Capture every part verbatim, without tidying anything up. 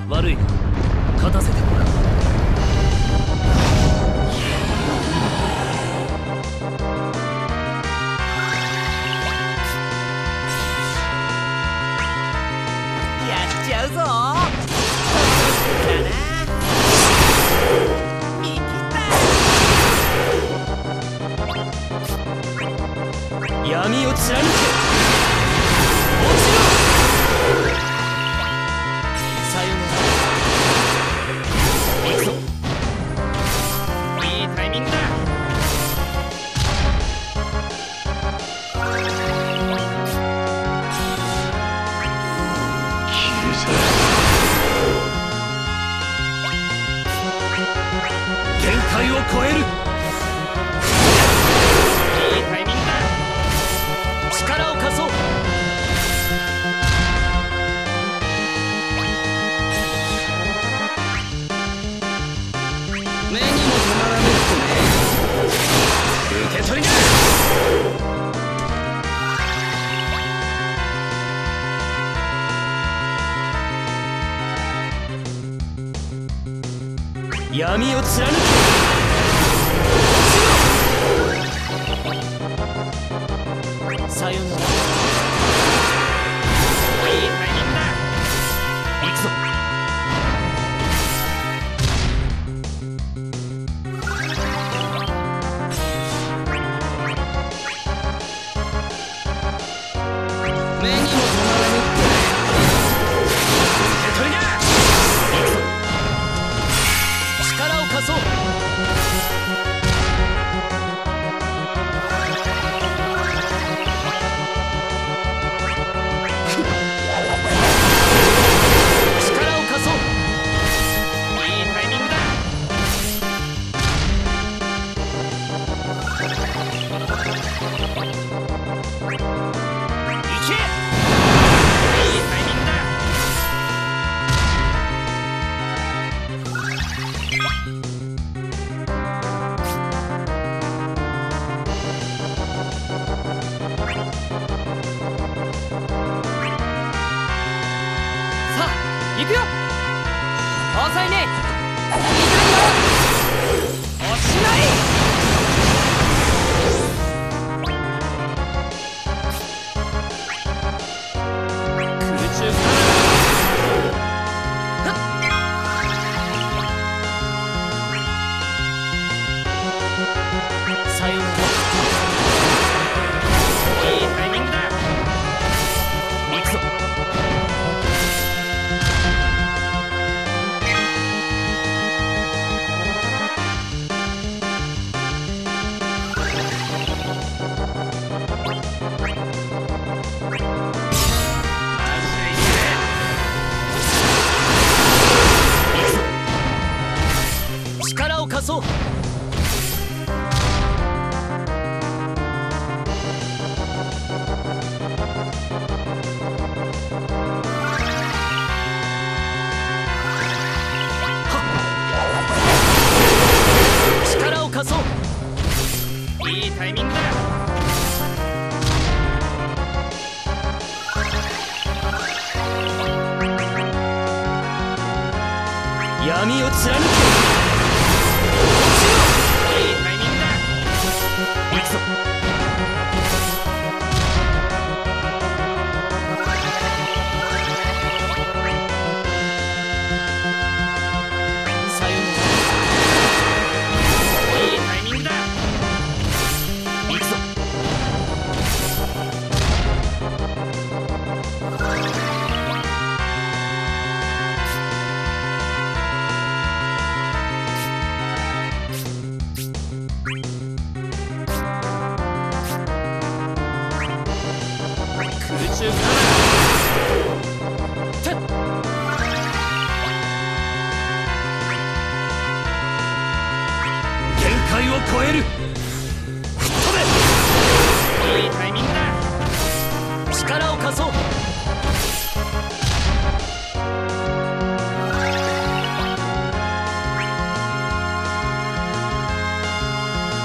悪いが勝たせてもらう。 やっちゃうぞー。だな。見切った。 闇を貫け。落ちろ。さよなら。行くぞ。 いいタイミングだ。 限界を超える。 いいタイミングだ。 力を貸そう。 目にも止まらねえってね。 受け取りな。闇を貫け。さよなら。 いいタイミングだ。 行くぞ。 目にも止まらねえってね。 受け取りな。行くぞ。力を貸そう。力を貸そう。 いいタイミングだ。 行け。 いいタイミングだ。 さあ行くよ。遅いね。痛いよ。おしまい。空中からさよなら。 いいタイミングだ。 行くぞ。力を貸そう。力を貸そう。 いいタイミングだ。 闇を貫け。 いいタイミングだ。 行くぞ。さよなら。 いいタイミングだ。 行くぞ。空中からてっ。限界を超える。吹っ飛いいタイミングだ。 べ。力を貸そう。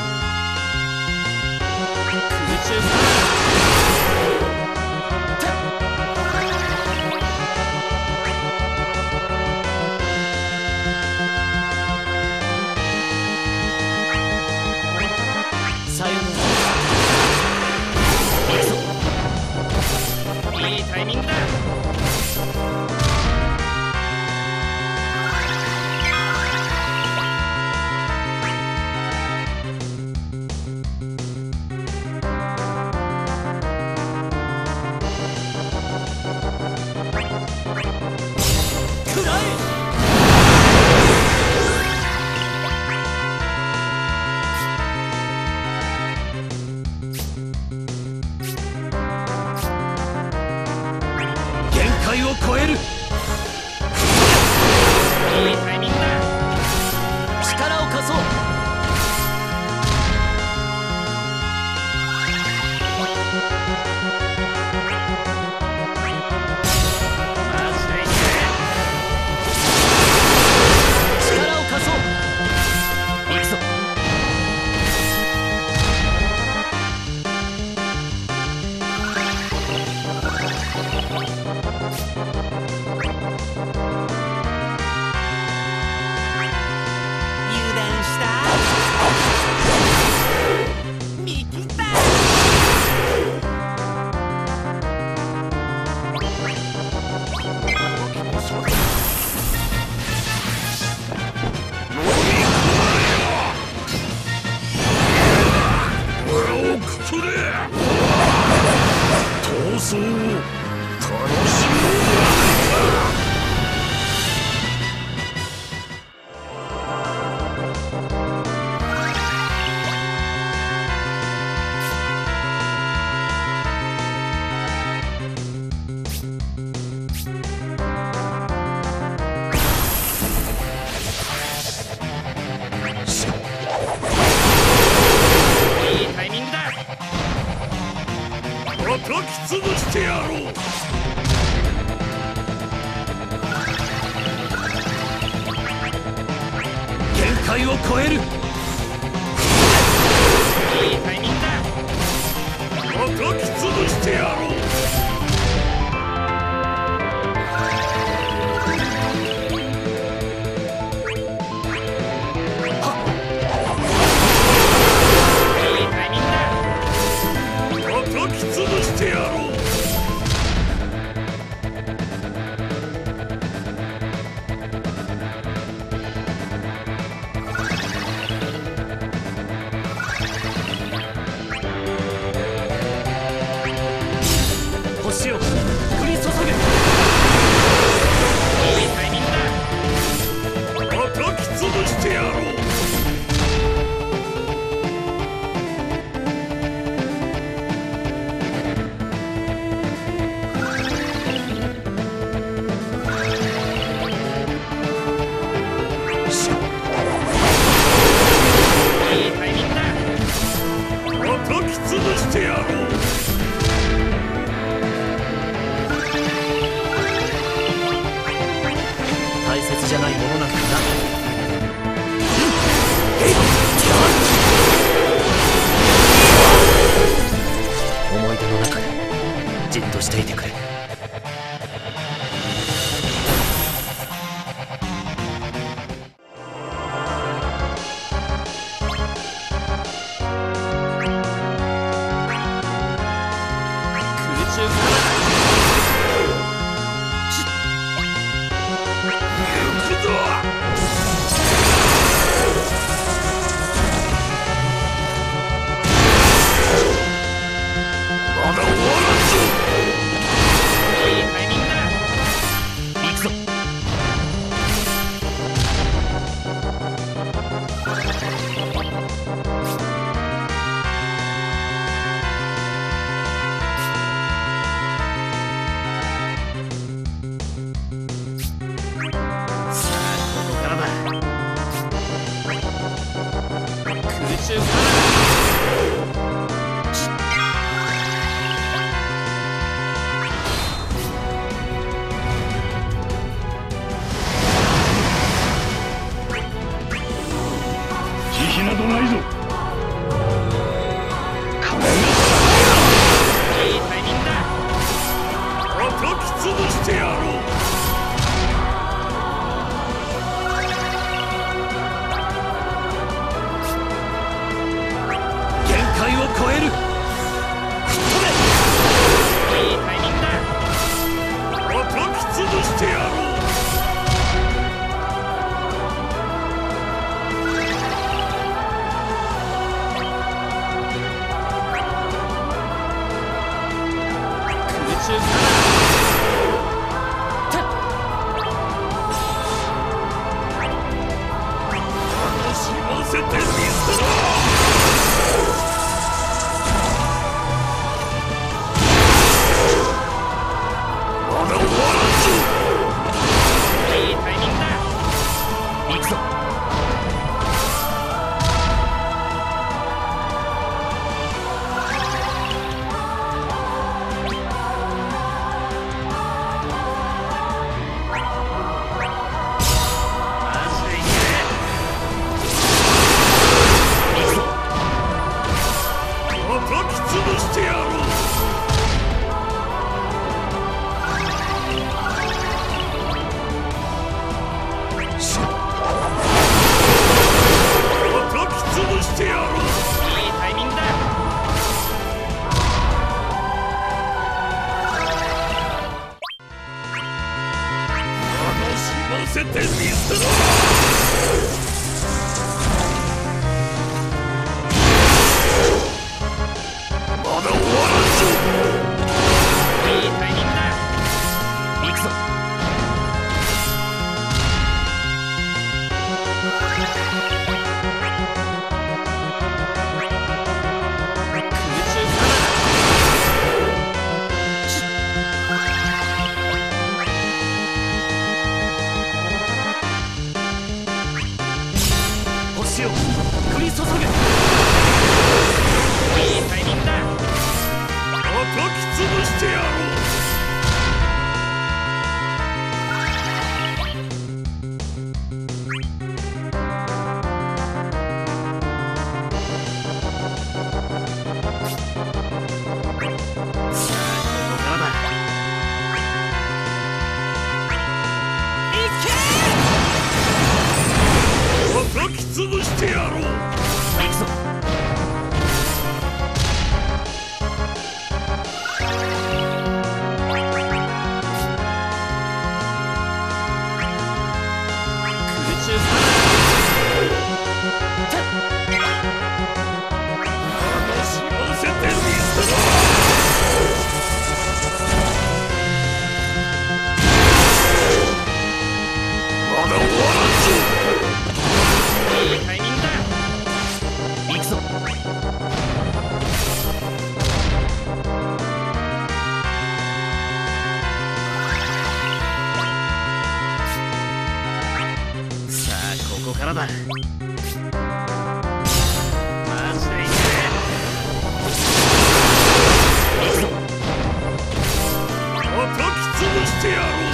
空中からてっ。 いいタイミングだ。 を超える。いいタイミングだ。 力を貸そう。力を貸そう。行くぞ。そう楽しみいいタイミングだ。 叩き潰してやろう。限界を超える。 いいタイミングだ。 叩き潰してやろう。星を降り注げ。 いいタイミングだ。 叩き潰してやろう。 いいタイミングだ。 叩き潰してやろう。大切じゃないものなんだな。思い出の中でじっとしていてくれ。 空中からまだ終わらんぞ。 中さ楽しませてみせろ。まだ終わらんぞ。 いいタイミングだ。 行くぞ。せてみせろ。まだ終わらんぞ。 いいタイミングだ。 行くぞ。星を降り注げ。 いいタイミングだ。 叩き潰してやろう。叩き潰してやろう。行くぞ。 空中さ楽しませてみせろ。まだ終わらんぞ。 いいタイミングだ。 行くぞ。 さあここからだ。マジでいけ。 叩き潰してやろう。